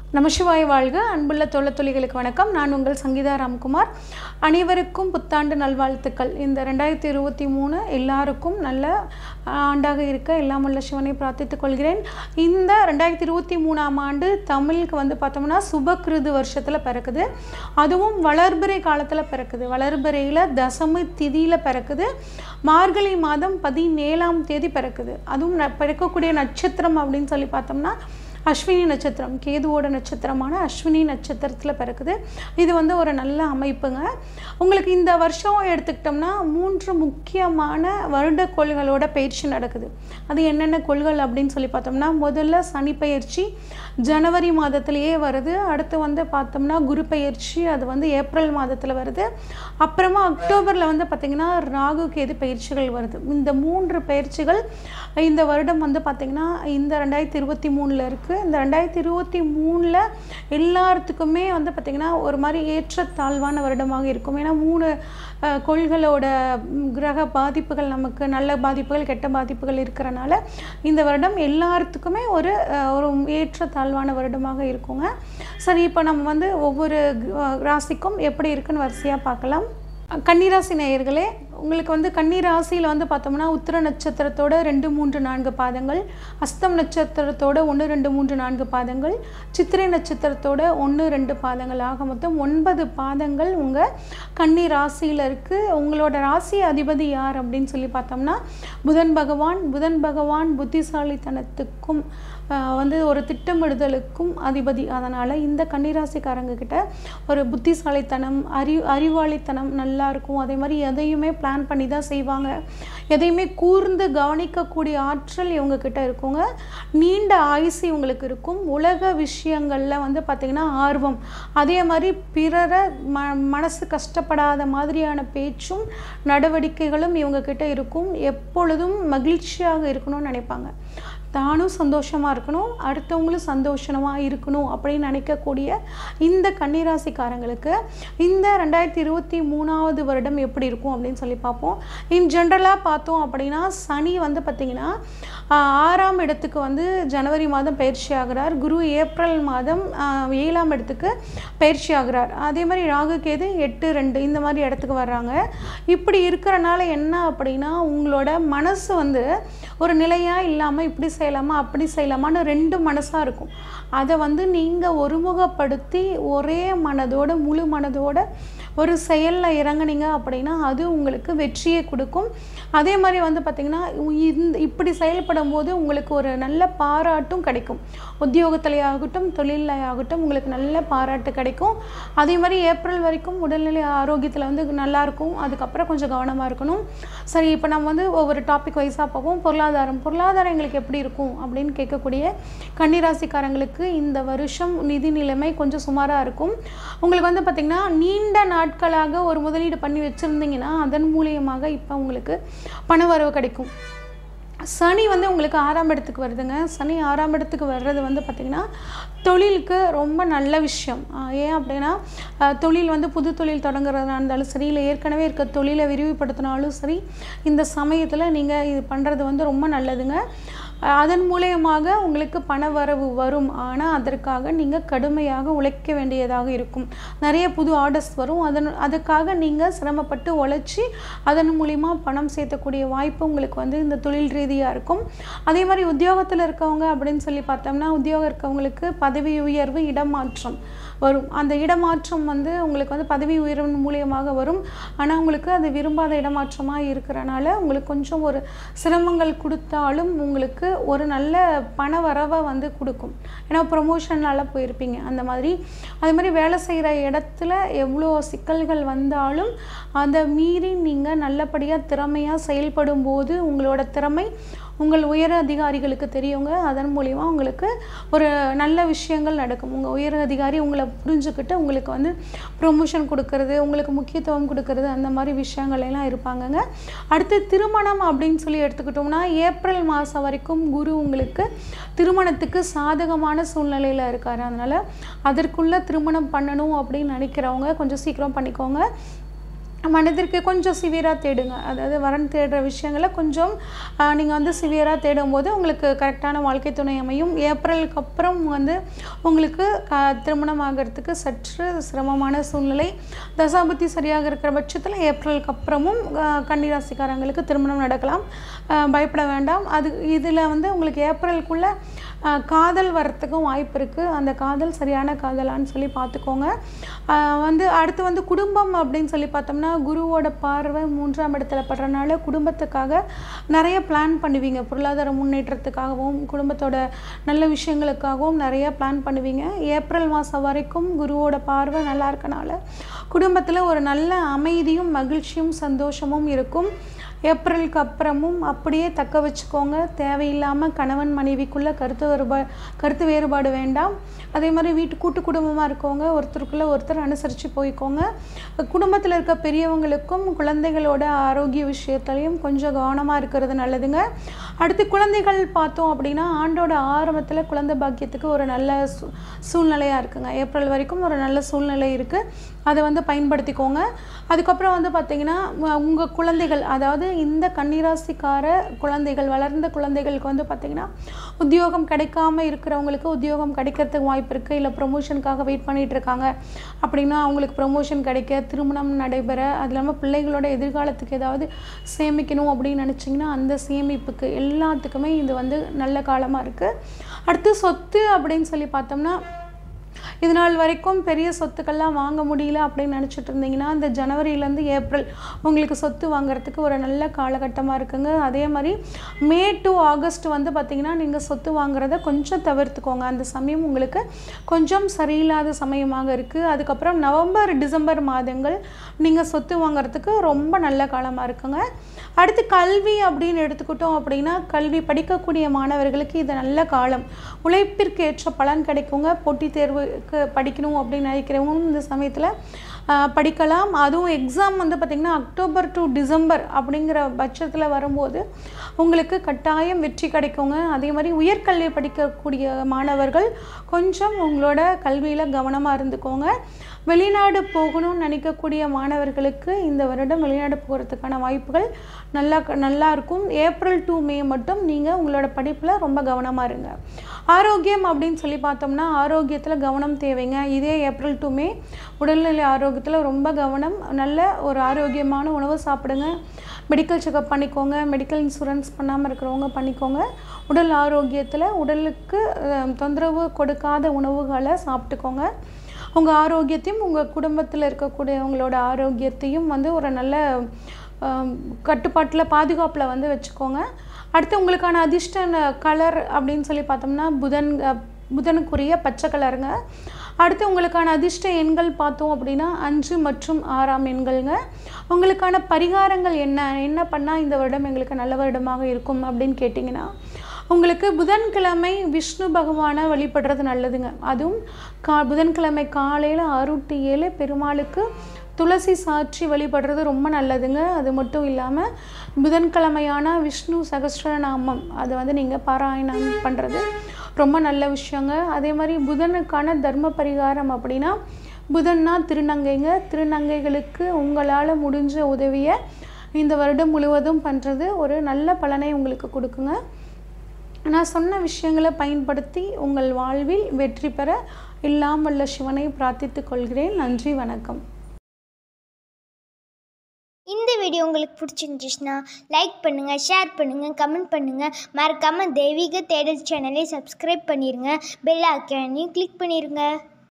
நமசிவாய வாழ்க. அன்புள்ள தோழத்தொழிகளுக்கு வணக்கம். நான் உங்கள் சங்கீதா ராம்குமார். அனைவருக்கும் புத்தாண்டு நல்வாழ்த்துக்கள். இந்த 2023 எல்லாருக்கும் நல்ல ஆண்டாக இருக்க எல்லாம் உள்ள சிவனை பிரார்த்தித்துக் கொள்கிறேன். இந்த 2023ஆம் ஆண்டு தமிழுக்கு பார்த்தோம்னா சுபகிருது வருஷத்தில் பிறக்குது. அதுவும் வளர்பிறை காலத்தில் பிறக்குது. வளர்பிறையில் தசமி திதியில் பிறக்குது. மார்கழி மாதம் 17ஆம் தேதி பிறக்குது. அதுவும் பிறக்கக்கூடிய நட்சத்திரம் அப்படின்னு சொல்லி பார்த்தோம்னா அஸ்வினி நட்சத்திரம், கேதுவோட நட்சத்திரமான அஸ்வினி நட்சத்திரத்தில் பிறக்குது. இது ஒரு நல்ல அமைப்புங்க. உங்களுக்கு இந்த வருஷம் எடுத்துக்கிட்டோம்னா 3 முக்கியமான வருட கோள்களோட பயிற்சி நடக்குது. அது என்னென்ன கோள்கள் அப்படின்னு சொல்லி பார்த்தோம்னா, முதல்ல சனி பயிற்சி ஜனவரி மாதத்திலேயே வருது. அடுத்து பார்த்தோம்னா குரு பயிற்சி, அது ஏப்ரல் மாதத்தில் வருது. அப்புறமா அக்டோபரில் பார்த்திங்கன்னா ராகு கேது பயிற்சிகள் வருது. இந்த 3 பயிற்சிகள் இந்த வருடம் பார்த்திங்கன்னா இந்த 2023 இருக்குது. இந்த 2023 எல்லாத்துக்குமே பார்த்திங்கன்னா ஒரு மாதிரி ஏற்றத்தாழ்வான வருடமாக இருக்கும். ஏன்னா 3 கோள்களோட கிரக பாதிப்புகள், நமக்கு நல்ல பாதிப்புகள் கெட்ட பாதிப்புகள் இருக்கிறனால இந்த வருடம் எல்லாத்துக்குமே ஒரு ஏற்றத்தாழ்வான வருடமாக இருக்குங்க. சரி, இப்போ நம்ம ஒவ்வொரு ராசிக்கும் எப்படி இருக்குன்னு வரிசையாக பார்க்கலாம். கன்னிராசி நேயர்களே, உங்களுக்கு கன்னிராசியில் பார்த்தோம்னா உத்திர நட்சத்திரத்தோட 2, 3, 4 பாதங்கள், அஸ்தம் நட்சத்திரத்தோட 1, 2, 3, 4 பாதங்கள், சித்திரை நட்சத்திரத்தோட 1, 2 பாதங்கள், ஆக மொத்தம் 9 பாதங்கள் உங்கள் கன்னி ராசியில் இருக்குது. உங்களோட ராசி அதிபதி யார் அப்படின்னு சொல்லி பார்த்தோம்னா புதன் பகவான் புத்திசாலித்தனத்துக்கும் ஒரு திட்டமிடுதலுக்கும் அதிபதி. அதனால் இந்த கன்னிராசிக்காரங்க கிட்ட ஒரு புத்திசாலித்தனம், அறிவாளித்தனம் நல்லா இருக்கும். அதே மாதிரி எதையுமே பிளான் பண்ணி தான் செய்வாங்க. எதையுமே கூர்ந்து கவனிக்கக்கூடிய ஆற்றல் இவங்கக்கிட்ட இருக்குங்க. நீண்ட ஆயுசு இவங்களுக்கு இருக்கும். உலக விஷயங்களில் பார்த்திங்கன்னா ஆர்வம், அதே மாதிரி பிறரை மனசு கஷ்டப்படாத மாதிரியான பேச்சும் நடவடிக்கைகளும் இவங்கக்கிட்ட இருக்கும். எப்பொழுதும் மகிழ்ச்சியாக இருக்கணும்னு நினைப்பாங்க. தானும் சந்தோஷமாக இருக்கணும், அடுத்தவங்களும் சந்தோஷமாக இருக்கணும் அப்படின்னு நினைக்கக்கூடிய இந்த கன்னிராசிக்காரங்களுக்கு இந்த 2023ஆவது வருடம் எப்படி இருக்கும் அப்படின்னு சொல்லி பார்ப்போம். இன் ஜென்ரலாக பார்த்தோம் அப்படின்னா சனி பார்த்திங்கன்னா 6ஆம் இடத்துக்கு ஜனவரி மாதம் பயிற்சி ஆகிறார். குரு ஏப்ரல் மாதம் 7ஆம் இடத்துக்கு பயிற்சி ஆகிறார். அதே மாதிரி ராகு கேது 8, 2 இந்த மாதிரி இடத்துக்கு வர்றாங்க. இப்படி இருக்கிறனால என்ன அப்படின்னா, உங்களோட மனசு ஒரு நிலையாக இல்லாமல் இப்படி செய்யலாமா அப்படி செய்யலாமான்னு 2 மனசாக இருக்கும். அதை நீங்கள் ஒருமுகப்படுத்தி ஒரே மனதோட முழு மனதோட ஒரு செயலில் இறங்குனீங்க அப்படின்னா அது உங்களுக்கு வெற்றியை கொடுக்கும். அதே மாதிரி பார்த்திங்கன்னா இப்படி செயல்படும் போது உங்களுக்கு ஒரு நல்ல பாராட்டும் கிடைக்கும். உத்தியோகத்திலே ஆகட்டும் தொழிலில் ஆகட்டும் உங்களுக்கு நல்ல பாராட்டு கிடைக்கும். அதே மாதிரி ஏப்ரல் வரைக்கும் உடல்நிலை ஆரோக்கியத்தில் நல்லாயிருக்கும். அதுக்கப்புறம் கொஞ்சம் கவனமாக இருக்கணும். சரி, இப்போ நம்ம ஒவ்வொரு டாபிக் வைஸாக பார்ப்போம். பொருளாதாரம் எங்களுக்கு எப்படி இருக்கும் அப்படின்னு கேட்கக்கூடிய கன்னிராசிக்காரங்களுக்கு இந்த வருஷம் நிதி நிலைமை கொஞ்சம் சுமாராக இருக்கும். உங்களுக்கு பார்த்திங்கன்னா நீண்ட நாட்களாக ஒரு முதலீடு பண்ணி வச்சுருந்தீங்கன்னா அதன் மூலியமாக இப்போ உங்களுக்கு பண வரவு கிடைக்கும். சனி உங்களுக்கு 6ஆம் இடத்துக்கு வருதுங்க. சனி 6ஆம் இடத்துக்கு வர்றது பார்த்திங்கன்னா தொழிலுக்கு ரொம்ப நல்ல விஷயம். ஏன் அப்படின்னா தொழில் புது தொழில் தொடங்குறதா இருந்தாலும் சரி, இல்லை ஏற்கனவே இருக்க தொழிலை விரிவுபடுத்தினாலும் சரி, இந்த சமயத்தில் நீங்கள் இது பண்ணுறது ரொம்ப நல்லதுங்க. அதன் மூலயமாக உங்களுக்கு பண வரவு வரும். ஆனால் அதற்காக நீங்கள் கடுமையாக உழைக்க வேண்டியதாக இருக்கும். நிறைய புது ஆர்டர்ஸ் வரும். அதுக்காக நீங்கள் சிரமப்பட்டு உழைச்சி அதன் மூலிமா பணம் சேர்த்தக்கூடிய வாய்ப்பு உங்களுக்கு இந்த தொழில் ரீதியாக இருக்கும். அதே மாதிரி உத்தியோகத்தில் இருக்கவங்க அப்படின்னு சொல்லி பார்த்தோம்னா, உத்தியோகம் இருக்கவங்களுக்கு பதவி உயர்வு, இடமாற்றம் வரும். அந்த இடமாற்றம் உங்களுக்கு பதவி உயர்வு மூலியமாக வரும். ஆனால் உங்களுக்கு அது விரும்பாத இடமாற்றமாக இருக்கிறனால உங்களுக்கு கொஞ்சம் ஒரு சிரமங்கள் கொடுத்தாலும் உங்களுக்கு ஒரு நல்ல பண வரவை கொடுக்கும். ஏன்னா ப்ரொமோஷனால் போயிருப்பீங்க அந்த மாதிரி. அதே மாதிரி வேலை செய்கிற இடத்துல எவ்வளோ சிக்கல்கள் வந்தாலும் அதை மீறி நீங்கள் நல்லபடியாக திறமையாக செயல்படும் போது உங்களோட திறமை உங்கள் உயர் அதிகாரிகளுக்கு தெரியுங்க. அதன் மூலிமா உங்களுக்கு ஒரு நல்ல விஷயங்கள் நடக்கும். உங்கள் உயர் அதிகாரி உங்களை புரிஞ்சுக்கிட்டு உங்களுக்கு ப்ரொமோஷன் கொடுக்கறது, உங்களுக்கு முக்கியத்துவம் கொடுக்கறது, அந்த மாதிரி விஷயங்கள் எல்லாம் இருப்பாங்கங்க. அடுத்து திருமணம் அப்படின்னு சொல்லி எடுத்துக்கிட்டோம்னா ஏப்ரல் மாதம் வரைக்கும் குரு உங்களுக்கு திருமணத்துக்கு சாதகமான சூழ்நிலையில் இருக்கார். அதனால் அதற்குள்ளே திருமணம் பண்ணணும் அப்படின்னு நினைக்கிறவங்க கொஞ்சம் சீக்கிரம் பண்ணிக்கோங்க. மனதிற்கு கொஞ்சம் சிவியராக தேடுங்க. அதாவது வரன் தேடுற விஷயங்களை கொஞ்சம் நீங்கள் வந்து சிவியராக தேடும்போது உங்களுக்கு கரெக்டான வாழ்க்கை துணை அமையும். ஏப்ரலுக்கு அப்புறம் வந்து உங்களுக்கு திருமணம் ஆகிறதுக்கு சற்று சிரமமான சூழ்நிலை. தசாபுத்தி சரியாக இருக்கிற பட்சத்தில் ஏப்ரலுக்கு அப்புறமும் கன்னிராசிக்காரங்களுக்கு திருமணம் நடக்கலாம். பயப்பட வேண்டாம். இதில் வந்து உங்களுக்கு ஏப்ரலுக்குள்ளே காதல் வரத்துக்கும் வாய்ப்பு இருக்குது. அந்த காதல் சரியான காதலான்னு சொல்லி பார்த்துக்கோங்க. அடுத்து வந்து குடும்பம் அப்படின்னு சொல்லி பார்த்தோம்னா குருவோட பார்வை 3ஆம் இடத்துல படுறதுனால குடும்பத்துக்காக நிறைய பிளான் பண்ணுவீங்க. பொருளாதார முன்னேற்றத்துக்காகவும் குடும்பத்தோட நல்ல விஷயங்களுக்காகவும் நிறைய பிளான் பண்ணுவீங்க. ஏப்ரல் மாதம் வரைக்கும் குருவோட பார்வை நல்லா இருக்கனால குடும்பத்தில் ஒரு நல்ல அமைதியும் மகிழ்ச்சியும் சந்தோஷமும் இருக்கும். ஏப்ரலுக்கு அப்புறமும் அப்படியே தக்க வச்சுக்கோங்க. தேவையில்லாமல் கணவன் மனைவிக்குள்ளே கருத்து வேறுபாடு வேண்டாம். அதே மாதிரி கூட்டு குடும்பமாக இருக்கவங்க ஒருத்தருக்குள்ளே ஒருத்தர் அனுசரித்து போய்க்கோங்க. குடும்பத்தில் இருக்க பெரியவங்களுக்கும் குழந்தைகளோட ஆரோக்கிய விஷயத்துலையும் கொஞ்சம் கவனமாக இருக்கிறது நல்லதுங்க. அடுத்து குழந்தைகள் பார்த்தோம் அப்படின்னா ஆண்டோட ஆரம்பத்தில் குழந்தை பாக்கியத்துக்கு ஒரு நல்ல சூழ்நிலையாக இருக்குங்க. ஏப்ரல் வரைக்கும் ஒரு நல்ல சூழ்நிலை இருக்குது. அதை வந்து பயன்படுத்திக்கோங்க. அதுக்கப்புறம் வந்து பார்த்திங்கன்னா உங்கள் குழந்தைகள், அதாவது இந்த கன்னிராசிக்கார குழந்தைகள், வளர்ந்த குழந்தைகளுக்கு வந்து பார்த்திங்கன்னா உத்தியோகம் கிடைக்காம இருக்கிறவங்களுக்கு உத்தியோகம் கிடைக்கிறதுக்கு வாய்ப்பு இருக்குது. இல்லை ப்ரொமோஷனுக்காக வெயிட் பண்ணிகிட்டு இருக்காங்க அப்படின்னா அவங்களுக்கு ப்ரொமோஷன் கிடைக்க, திருமணம் நடைபெற, அது இல்லாமல் பிள்ளைகளோட எதிர்காலத்துக்கு ஏதாவது சேமிக்கணும் அப்படின்னு நினச்சிங்கன்னா அந்த சேமிப்புக்கு எல்லாத்துக்குமே இது வந்து நல்ல காலமாக இருக்குது. அடுத்து சொத்து அப்படின்னு சொல்லி பார்த்தோம்னா இது நாள் வரைக்கும் பெரிய சொத்துக்கள்லாம் வாங்க முடியல அப்படின்னு நினச்சிட்டு இருந்தீங்கன்னா இந்த ஜனவரியிலேருந்து ஏப்ரல் உங்களுக்கு சொத்து வாங்குறதுக்கு ஒரு நல்ல காலகட்டமாக இருக்குங்க. அதே மாதிரி மே டு ஆகஸ்ட் வந்து பார்த்திங்கன்னா நீங்கள் சொத்து வாங்குறத கொஞ்சம் தவிர்த்துக்கோங்க. அந்த சமயம் உங்களுக்கு கொஞ்சம் சரியில்லாத சமயமாக இருக்குது. அதுக்கப்புறம் நவம்பர் டிசம்பர் மாதங்கள் நீங்கள் சொத்து வாங்குறதுக்கு ரொம்ப நல்ல காலமாக இருக்குங்க. அடுத்து கல்வி அப்படின்னு எடுத்துக்கிட்டோம் அப்படின்னா கல்வி படிக்கக்கூடிய மாணவர்களுக்கு இது நல்ல காலம். உழைப்பிற்கு ஏற்ற பலன் கிடைக்குங்க. போட்டித் தேர்வுக்கு படிக்கணும் அப்படின்னு நினைக்கிறவங்க இந்த சமயத்தில் படிக்கலாம். அதுவும் எக்ஸாம் வந்து பார்த்திங்கன்னா அக்டோபர் டு டிசம்பர் அப்படிங்கிற பட்சத்தில் வரும்போது உங்களுக்கு கட்டாயம் வெற்றி கிடைக்குங்க. அதே மாதிரி உயர்கல்வி படிக்கக்கூடிய மாணவர்கள் கொஞ்சம் உங்களோட கல்வியில் கவனமாக இருந்துக்கோங்க. வெளிநாடு போகணும்னு நினைக்கக்கூடிய மாணவர்களுக்கு இந்த வருடம் வெளிநாடு போகிறதுக்கான வாய்ப்புகள் நல்லா இருக்கும். ஏப்ரல் டு மே மட்டும் நீங்கள் உங்களோட படிப்பில் ரொம்ப கவனமாக இருங்க. ஆரோக்கியம் அப்படின்னு சொல்லி பார்த்தோம்னா ஆரோக்கியத்தில் கவனம் தேவைங்க. இதே ஏப்ரல் டு மே உடல்நிலை ஆரோக்கியத்தில் ரொம்ப கவனம். நல்ல ஒரு ஆரோக்கியமான உணவு சாப்பிடுங்க. மெடிக்கல் செக்கப் பண்ணிக்கோங்க. மெடிக்கல் இன்சூரன்ஸ் பண்ணாமல் இருக்கிறவங்க பண்ணிக்கோங்க. உடல் ஆரோக்கியத்தில் உடலுக்கு தொந்தரவு கொடுக்காத உணவுகளை சாப்பிட்டுக்கோங்க. உங்கள் ஆரோக்கியத்தையும் உங்கள் குடும்பத்தில் இருக்கக்கூடியவங்களோட ஆரோக்கியத்தையும் வந்து ஒரு நல்ல கட்டுப்பாட்டில் பாதுகாப்பில் வந்து வச்சுக்கோங்க. அடுத்து உங்களுக்கான அதிர்ஷ்ட கலர் அப்படின்னு சொல்லி பார்த்தோம்னா புதனுக்குரிய பச்சை கலருங்க. அடுத்து உங்களுக்கான அதிர்ஷ்ட எண்கள் பார்த்தோம் அப்படின்னா 5 மற்றும் 6ஆம் எண்கள்ங்க. உங்களுக்கான பரிகாரங்கள் என்ன பண்ணால் இந்த வருடம் எங்களுக்கு நல்ல வருடமாக இருக்கும் அப்படின்னு கேட்டிங்கன்னா உங்களுக்கு புதன்கிழமை விஷ்ணு பகவானை வழிபடுறது நல்லதுங்க. அதுவும் புதன்கிழமை காலையில் 6 to 7 பெருமாளுக்கு துளசி சாற்றி வழிபடுறது ரொம்ப நல்லதுங்க. அது மட்டும் இல்லாமல் புதன்கிழமையான விஷ்ணு சகஸ்ரநாமம் அதை வந்து நீங்கள் பாராயணம் பண்ணுறது ரொம்ப நல்ல விஷயங்க. அதே மாதிரி புதனுக்கான தர்ம பரிகாரம் அப்படின்னா புதன்னா திருநங்கைங்க. திருநங்கைகளுக்கு உங்களால் முடிஞ்ச உதவியை இந்த வருடம் முழுவதும் பண்ணுறது ஒரு நல்ல பலனை உங்களுக்கு கொடுக்குங்க. நான் சொன்ன விஷயங்களை பயன்படுத்தி உங்கள் வாழ்வில் வெற்றி பெற எல்லாம் வல்ல சிவனை பிரார்த்தித்துக் கொள்கிறேன். நன்றி, வணக்கம். இந்த வீடியோ உங்களுக்கு பிடிச்சிருந்துச்சுன்னா லைக் பண்ணுங்கள், ஷேர் பண்ணுங்கள், கமெண்ட் பண்ணுங்கள். மறக்காமல் தெய்வீக தேடல் சேனலை சப்ஸ்கிரைப் பண்ணிடுங்க. பெல் ஐக்கானையும் கிளிக் பண்ணிடுங்க.